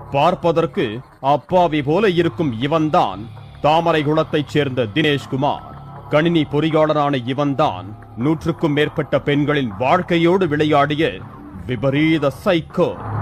பார்ப்பதற்கு அப்பாவி போல இருக்கும் இவன்தான் தாமரைகுளத்தைச் சேர்ந்த தினேஷ்குமார். கணினி பொறியாளரான இவன்தான் 100க்கும் மேற்பட்ட பெண்களின் வாழ்க்கையோடு விளையாடிய விபரீத சைக்கோ.